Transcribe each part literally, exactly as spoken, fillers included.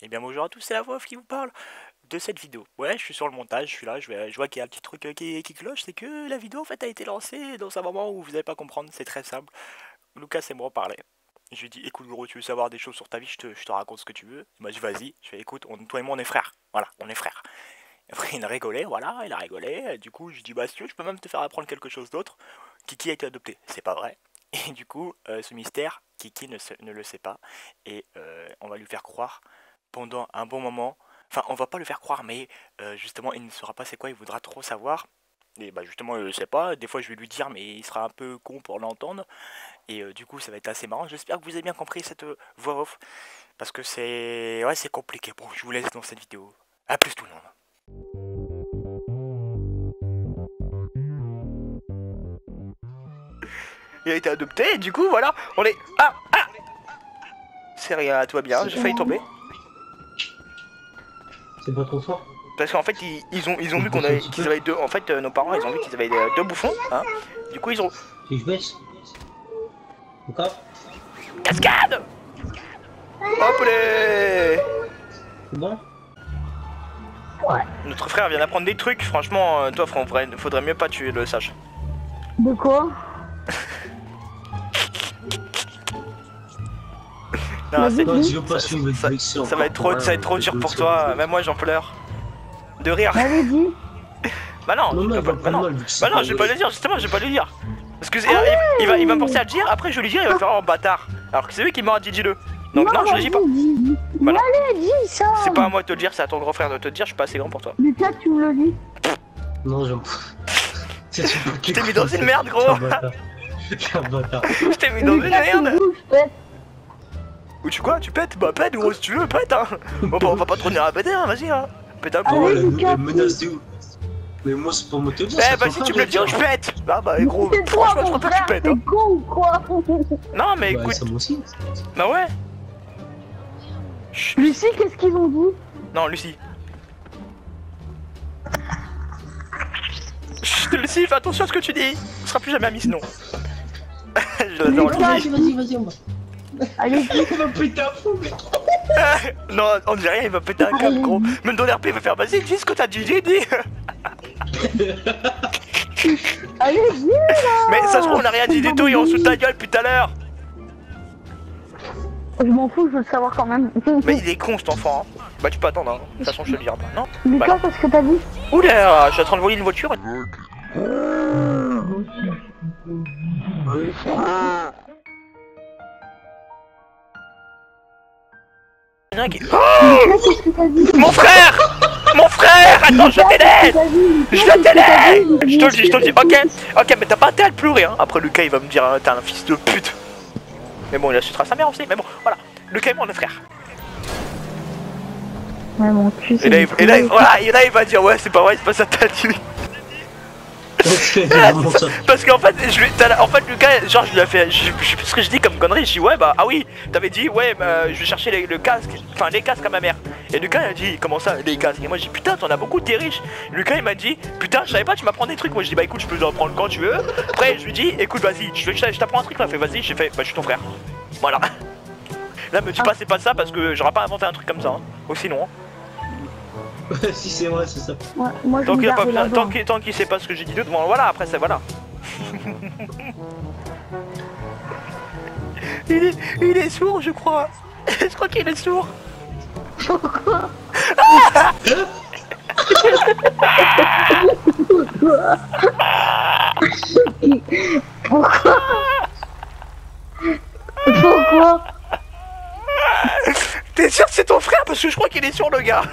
Eh bien bonjour à tous, c'est la voix off qui vous parle de cette vidéo. Ouais, je suis sur le montage, je suis là, je, vais, je vois qu'il y a un petit truc euh, qui, qui cloche, c'est que la vidéo en fait a été lancée dans un moment où vous n'allez pas comprendre, c'est très simple. Lucas et moi on parlait. Je lui dis, écoute gros, tu veux savoir des choses sur ta vie, je te, je te raconte ce que tu veux. Il m'a dit, vas-y. Je fais, écoute, on, toi et moi on est frères. Voilà, on est frères. Après il a rigolé, voilà, il a rigolé. Du coup je lui dis, bah si tu veux, je peux même te faire apprendre quelque chose d'autre. Kiki a été adopté, c'est pas vrai. Et du coup, euh, ce mystère, Kiki ne, se, ne le sait pas. Et euh, on va lui faire croire pendant un bon moment. Enfin, on va pas le faire croire, mais euh, justement, il ne saura pas c'est quoi, il voudra trop savoir. Et bah justement, il ne sait pas. Des fois, je vais lui dire, mais il sera un peu con pour l'entendre. Et euh, du coup, ça va être assez marrant. J'espère que vous avez bien compris cette euh, voix off. Parce que c'est... Ouais, c'est compliqué. Bon, je vous laisse dans cette vidéo. A plus tout le monde. Il a été adopté, et du coup, voilà, on est... Ah, ah C'est rien, tout va bien, j'ai failli tomber. C'est pas trop fort. Parce qu'en fait, ils, ils ont, ils ont vu qu'on avait, qu'ils avaient deux... En fait, euh, nos parents, ils ont vu qu'ils avaient euh, deux bouffons, hein. Du coup, ils ont... Si je baisse. Encore. Cascade. Hop les... C'est bon. Ouais. Notre frère vient d'apprendre des trucs, franchement, euh, toi, faudrait, faudrait mieux pas tuer le sage. De quoi? Non, c'est... Non, tu veux pas suivre ça, le ça, ça va être trop, ça va être trop dur pour toi, même moi j'en pleure. De rire. M'avais dit. Bah non, Non, je non, peux il pas, va bah prendre non, mal, vu que c'est bah non, pas je vais vrai. pas le dire, justement, je vais pas le dire. Parce que c'est- il, il va, il va me forcer à le dire, après je vais lui dire, il va faire un bâtard. Alors que c'est lui qui m'a dit dis-le. Donc non, je le dis pas. Dis, dis. Bah non. Allez, dis ça. C'est pas à moi de te le dire, c'est à ton grand frère de te le dire, je suis pas assez grand pour toi. Lucas, tu me le dis. Non, j'aime pas. Je t'ai mis dans une merde, gros. T'es un bâtard. Je t'ai mis dans une Lucas, tu merde. bouges, pète. Ou tu quoi, tu pètes? Bah pète gros si tu veux, pète hein. Bon bah on va pas te revenir à péter hein, vas-y hein. Pète un coup. Oh, Allez, la Lucas, la menace de ouf. Mais moi, c'est pour me te dire. Eh c'est bah ton si frère tu de me le dis, dire. je pète. Bah bah mais gros, c'est toi, franchement je mon crois pas que tu frère, pètes hein. t'es con ou quoi? Non mais Bah, écoute, ça moi aussi. bah ouais. Chut. Lucie, qu'est-ce qu'ils ont dit? Non Lucie. Chut Lucie, fais attention à ce que tu dis. Tu seras plus jamais ami sinon. Je l'adore Lucas, Lucie. Vas-y, vas-y, vas-y, on va. Allez, dis. On va péter un fou, mec. Non, on dirait rien, il va péter un câble gros. Même dans l'R P il va faire vas-y dis ce que t'as dit, dis, dis. Allez, dis là. Mais ça se trouve on a rien dit du tout et on se fout de ta gueule depuis tout à l'heure. Je m'en fous, je veux le savoir quand même. Mais il est con cet enfant hein. Bah tu peux attendre hein. De toute façon je te le dirai pas, non? Lucas, Bah, qu'est-ce que t'as dit? oula, je suis en train de voler une voiture. Rien qui- Lucas, qu'est-ce que t'as dit? Mon frère! Mon frère! Attends, je t'aide! Je t'aide! Je te le dis, je te le dis, ok? Ok, mais t'as pas intérêt à le pleurer, hein. Après, Lucas, il va me dire, hein, t'es un fils de pute. Mais bon, il insultera sa mère aussi, mais bon, voilà. Lucas et moi, on est frères. Ouais, mon cul, c'est Et là, il, du et là, il- poulet. voilà, et là, il va dire, ouais, c'est pas vrai, c'est pas ça, t'as dit. Parce qu'en fait, je lui, t'as- en fait, Lucas, genre, je lui ai fait, je, je sais plus ce que je dis comme connerie. Je dis, ouais, bah, ah oui, t'avais dit, ouais, bah, je vais chercher les, le casque, enfin, les casques à ma mère. Et Lucas, il a dit, comment ça, les casques? Et moi, j'ai dit, putain, t'en as beaucoup, t'es riche. Lucas, il m'a dit, putain, je savais pas, tu m'apprends des trucs. Moi, je dis, bah, écoute, je peux en prendre quand tu veux. Après, je lui dis, écoute, vas-y, je, je, je t'apprends un truc. Il m'a fait, vas-y, j'ai fait, bah, je suis ton frère. Voilà. Là, me dis pas, c'est pas ça, parce que j'aurais pas inventé un truc comme ça, hein. Aussi non. Hein. Si, c'est vrai, c'est ça. Ouais, moi, je Tant vais qu'il a pas, garder la tant voix. qu'il tant qu'il sait pas ce que j'ai dit d'autre, bon, voilà, après, c'est voilà. il, est, il est sourd, je crois. Je crois qu'il est sourd. Pourquoi? Pourquoi? Pourquoi? T'es sûr que c'est ton frère? Parce que je crois qu'il est sourd, le gars.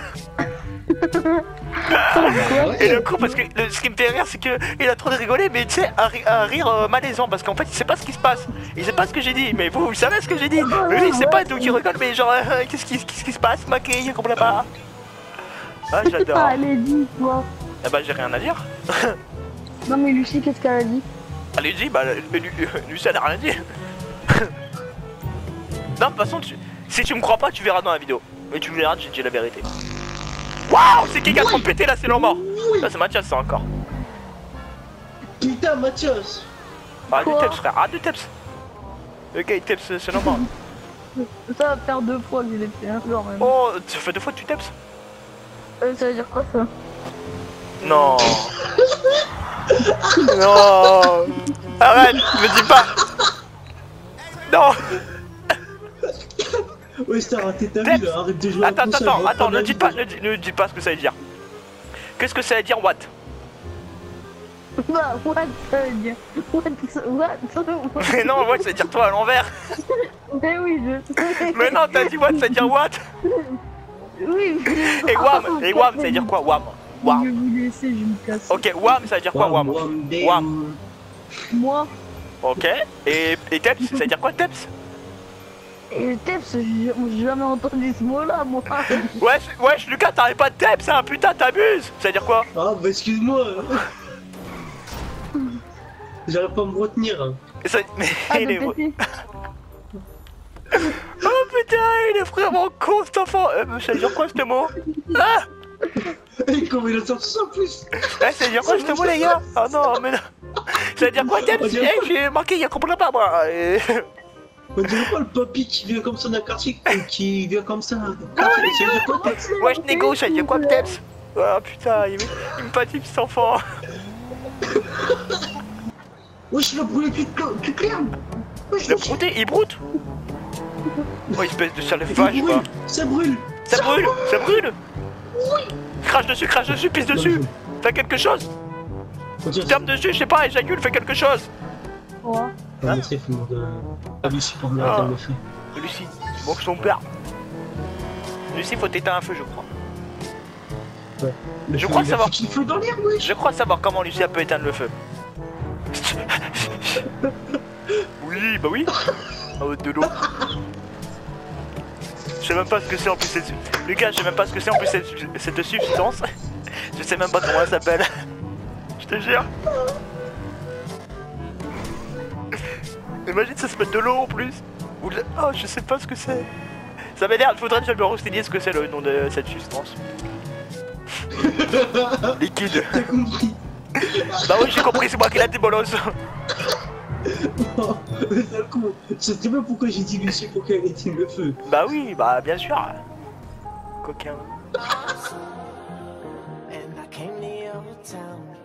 Et le coup, parce que le- ce qui me fait rire, c'est que il a trop de rigoler, mais tu sais, un, ri- un rire euh, malaisant, parce qu'en fait, il sait pas ce qui se passe. Il sait pas ce que j'ai dit, mais vous, vous savez ce que j'ai dit. Lui, il sait pas, donc il rigole, mais genre, euh, qu'est-ce qui, qu'est-ce qui se passe, Maquille, je comprends pas. Ah, j'adore. Allez, dis, toi. Ah bah, j'ai rien à dire. Non, mais Lucie, qu'est-ce qu'elle a dit? Allez, dis, bah, lui, lui, lui, ça n'a rien dit. Non, de toute façon, tu- si tu me crois pas, tu verras dans la vidéo. Mais tu verras, j'ai dit la vérité. Waouh, c'est qui qui a trop pété là, c'est normal. Là, c'est Mathias, ça encore. Putain, Mathias. Arrête de Quoi? teps, frère, arrête de teps. Le gars, il teps, c'est normal. Ça va faire deux fois que je l'ai fait, hein, quand même. Oh, tu fais deux fois que tu teps? Euh, ça veut dire quoi ça? Non. Non. Arrête, me dis pas. Non. Ouais, t'as raté ta Teps. vie là, arrête de jouer à Attends, la console, attends, reprends attends, la ne dites vie, pas, toi. ne, dis- ne dites pas ce que ça veut dire. Qu'est-ce que ça veut dire, what? Bah, what ça veut dire? What? What? Mais non, what, ça veut dire toi à l'envers. Mais oui, je... Mais non, t'as dit what, ça veut dire what? Oui, Et wham, et wham, ça veut dire quoi, wham? Je vais Wham. vous laisser, je me casse. Ok, wham, ça veut dire quoi, Wam, wham? wam, bam. Wham. Moi, Ok, et, et teps, ça veut dire quoi, teps? et Teps, j'ai j'ai jamais entendu ce mot-là, moi. Wesh, wesh, Lucas, t'arrêtes pas de teps, hein, putain, t'abuses. Ça veut dire quoi? Ah, bah excuse-moi. J'arrive pas à me retenir. Hein. Ça- Mais Ah, il de est... Oh péter. putain, il est vraiment con, cet enfant. Euh, ça veut dire quoi, ce mot? Ah. Et comment il a sorti ça en plus? Eh, ça veut dire quoi, ce mot, les gars? Oh non, mais non. Ça veut dire quoi, teps? On dirait Eh, j'ai marqué, il y a comprend pas, moi. Et- On dirait pas le papy qui vient comme ça d'un quartier, qui vient comme ça. Ça veut dire quoi, Tex? Wesh, négo, ça veut dire quoi, teps? Ah putain, il me, il me fatigue, cet enfant. Wesh, il a brûlé tout, tout clair. Wesh, Le wesh, brouté, il broute. Oh, espèce de sale il vache, quoi. brûle, ça brûle. Ça brûle, ça brûle. Crache dessus, crache dessus, pisse dessus. Fais quelque chose. On dirait Tape dessus, je sais pas, éjacule, fais quelque chose. Ouais. Ah, mais c'est fou, de... Ah, Lucie pour venir Ah. à le fait. Lucie, manque son père. Lucie, faut t'éteindre un feu, je crois. Ouais. Le Je feu, crois il a savoir. foutu le feu dans l'air, wesh. Je crois savoir comment Lucie elle peut éteindre le feu. Oui, bah oui. Oh, de l'eau. Je sais même pas ce que c'est en plus cette... Lucas, je sais même pas ce que c'est en plus cette, cette substance. Je sais même pas comment elle s'appelle. Je te jure. Imagine ça se met de l'eau en plus. Ou de... Oh, je sais pas ce que c'est. Ça m'énerve, faudrait que je me renseigner ce que c'est le nom de cette substance. Liquide. T'as compris. Bah oui, j'ai compris, c'est moi qui l'a dit, bolos. Oh, mais d'un coup, je sais même pourquoi j'ai dit Lucie pour qu'elle éteigne le feu. Bah oui, bah bien sûr. Coquin. And I came to your town.